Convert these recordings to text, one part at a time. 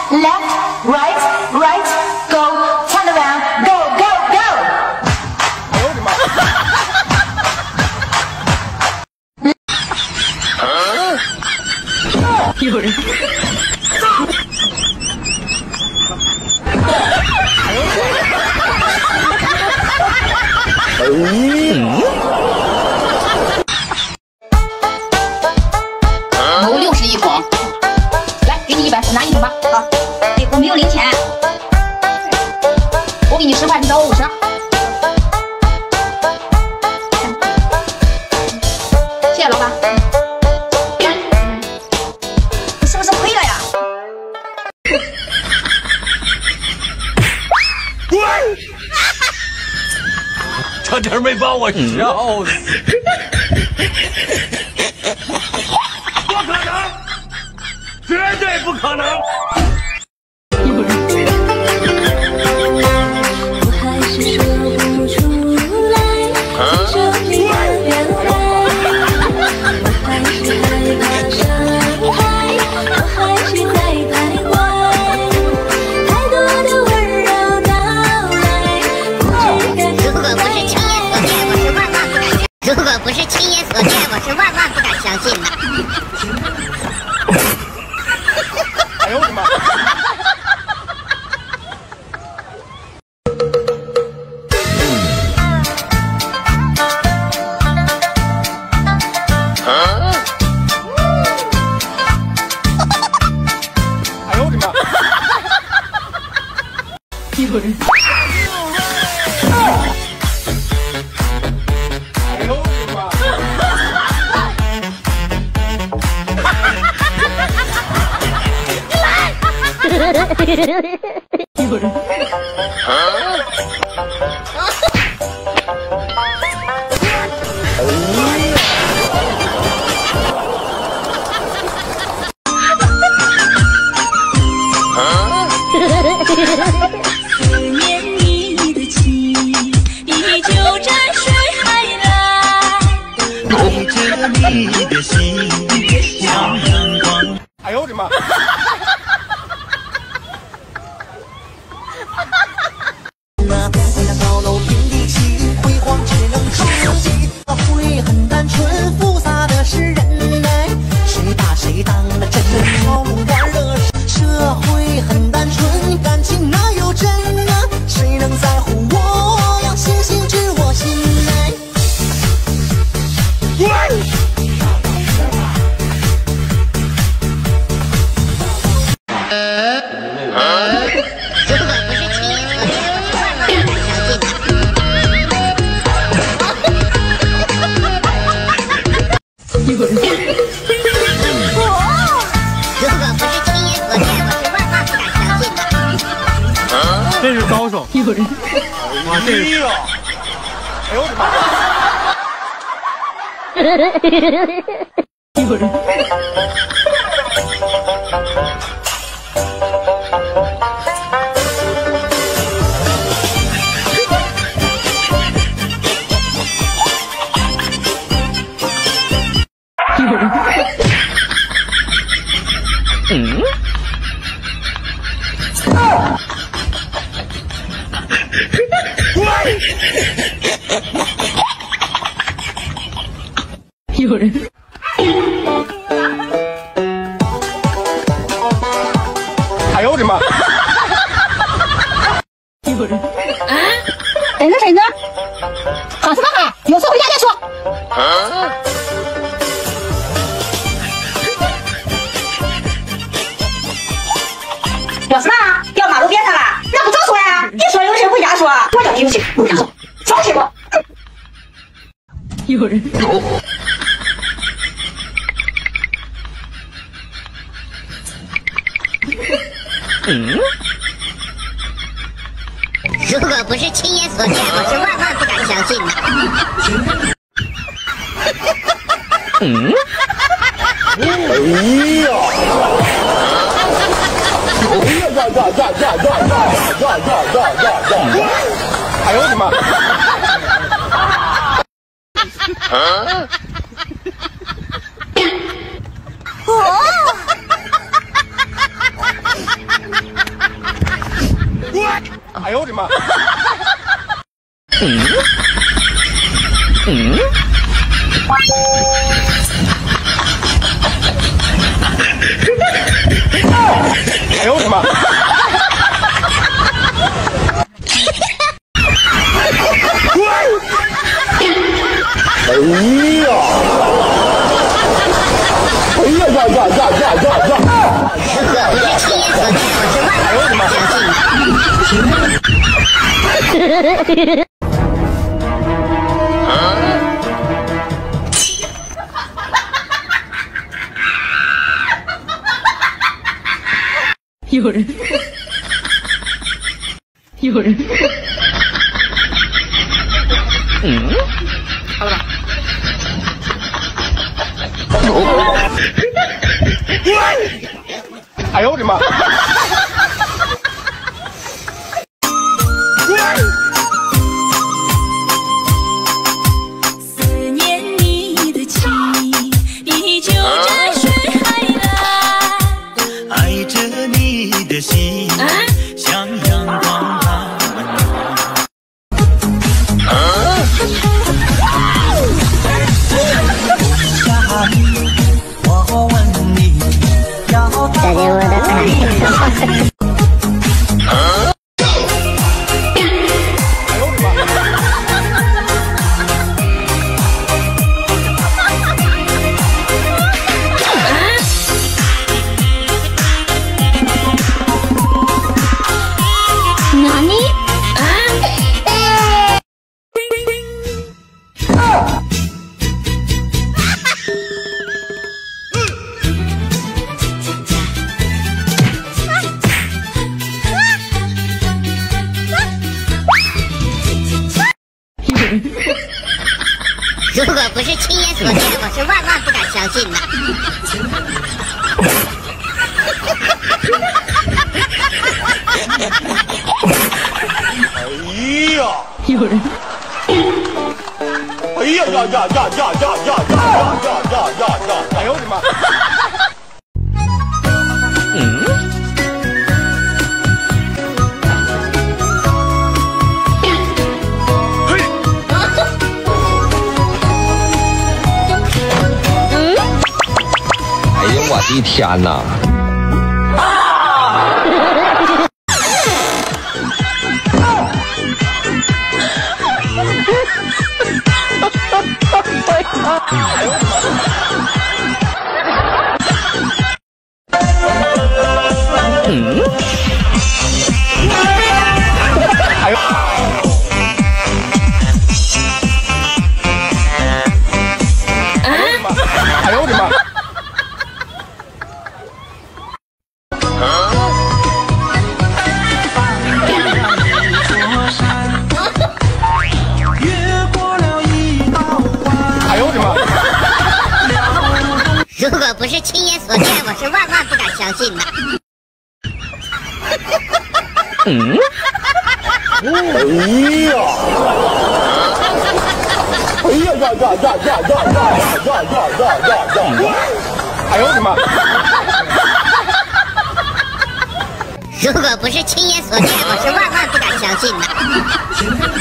left, right, right, go, turn around, go, go, go. 哎呦我的妈！ 有人。 某60一筐，来，给你100，我拿100吧。好，哎，我没有零钱，我给你10块，你找我50。谢谢老板。你是不是亏了呀？ 差点没把我笑死！不可能，绝对不可能！ 我还是说不出来，生命的变化。我还是害怕伤害，我还是在徘徊。太多的温柔到来，不知该如果不是亲眼所见，我是万万不敢相。如果不是亲眼所见，我是万万不敢相信的。 哎呦我的妈！哎呦我的妈！ 有人。 哎呦我的妈！ 有人。 思念你的情，依旧在水海来。 带着你的心，像阳光。 哎呦我的妈！ 那不会那高楼平地起，辉煌只能出击。社会很单纯，复杂的是人爱，谁把谁当了真好玩的事。社会很单纯，感情哪有真啊？谁能在乎我呀？星星知我心爱。 如果不是亲眼所见，我是万万不敢相信的。 有人。 如果不是亲眼所见，我是万万不敢相信的。 这是高手！ 有人。 哇，这是！哎呦我的妈！ 有人。有人。有人。 哎呦我的妈！ 有人。 婶子，婶子，好吃吗？还有事回家再说。有什么？掉马路边上了？那不早说呀！一说有事回家说，我叫有事回家说，早去不？ 有人。 如果不是亲眼所见，我是万万不敢相信的。 哎呦我的妈！ 哎呦我的妈！哎呦我的妈！哎呀！哎呀呀呀呀呀呀呀！ 我是亲眼所见，我是万万不敢相信的。 有人，有人。 好了吧。哎呦我的妈！ 思念你的情，依旧在水海蓝。 爱着你的心，像阳光般温暖。 我问你，要再见我的爱。 哪里？ 如果不是亲眼所见，我是万万不敢相信的。 哎呀！ 有人， 哎呀呀呀呀呀呀呀呀呀呀呀！哎呦我的妈！ 哎呀，我的天哪！ 哎呦！哎呦我的妈！哎呦我的妈！ 如果不是亲眼所见，我是万万不敢相信的。 哎呀！哎呀呀呀呀呀呀呀！哎呦我的妈！ 如果不是亲眼所见，我是万万不敢相信的。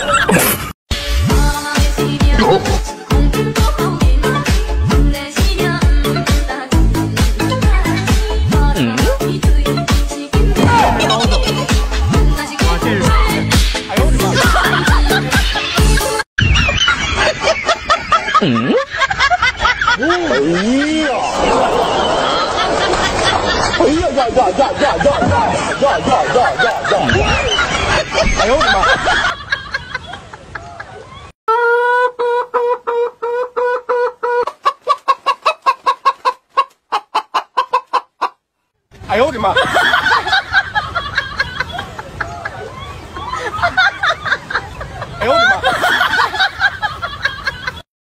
哎呦我的妈！哎呦我的妈！